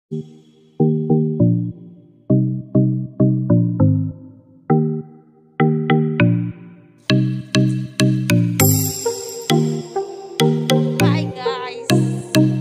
Hi guys.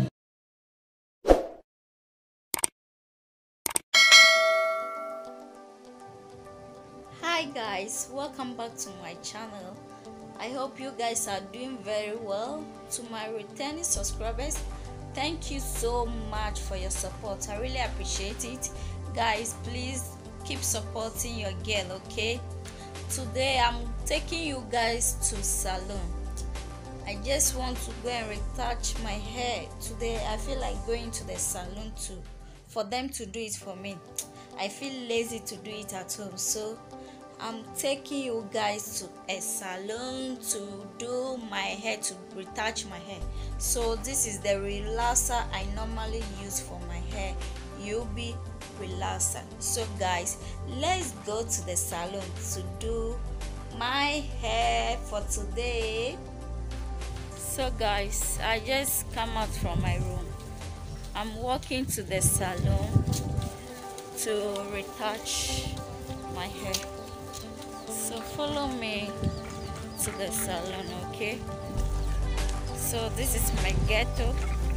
Hi guys, welcome back to my channel. I hope you guys are doing very well. To my returning subscribers, thank you so much for your support. I really appreciate it. Guys, please keep supporting your girl, okay? Today I'm taking you guys to salon. I just want to go and retouch my hair. Today I feel like going to the salon too, for them to do it for me. I feel lazy to do it at home, so I'm taking you guys to a salon to do my hair, to retouch my hair. So this is the relaxer I normally use for my hair, UB relaxer. So guys, let's go to the salon to do my hair for today. So guys, I just come out from my room. I'm walking to the salon to retouch my hair. So follow me to the salon, okay? So this is my ghetto.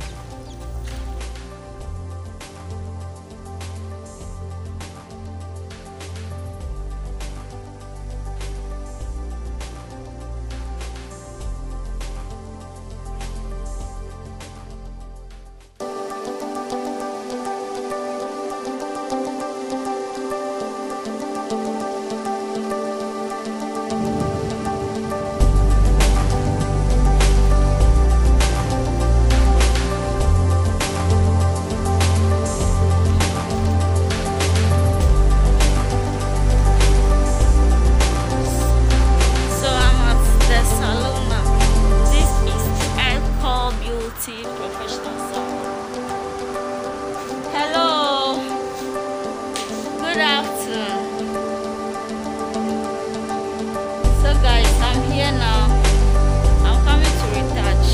Professional salon. Hello, good afternoon. So guys, I'm here now. I'm coming to retouch.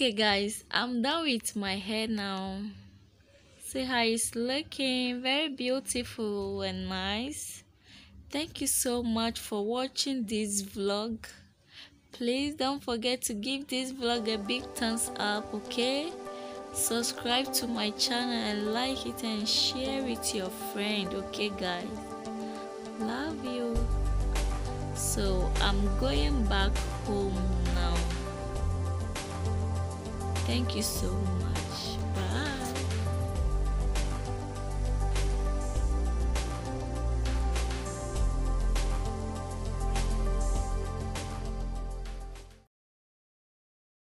Okay guys, I'm done with my hair now. See how it's looking, very beautiful and nice. Thank you so much for watching this vlog. Please don't forget to give this vlog a big thumbs up, okay? Subscribe to my channel and like it and share it to your friend, okay guys? Love you. So I'm going back home now. Thank you so much.